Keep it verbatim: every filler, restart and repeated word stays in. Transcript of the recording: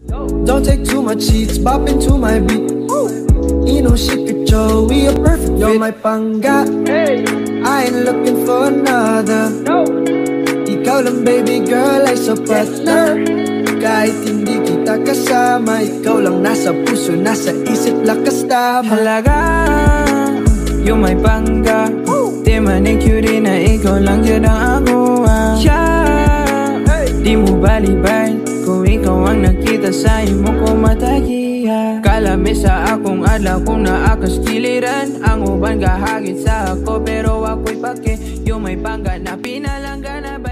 Don't take too much seats, bop into my beat. You know shit with Joe, we a perfect fit. You're my pangga, I ain't looking for another. Ikaw lang baby girl ay sapat na. Kahit hindi kita kasama, ikaw lang nasa puso, nasa isip, lakas tama. Halaga, you're my pangga. Di man i-cutie na ikaw lang yun ang ako. Yeah, di mo balibay kung ikaw ang nakita sa imo ko matagiya. Kalami sa akong adlaw kung naakas kiliran. Ang uban kahagit sa ako pero ako'y pake. You're my pangga na pinalangga na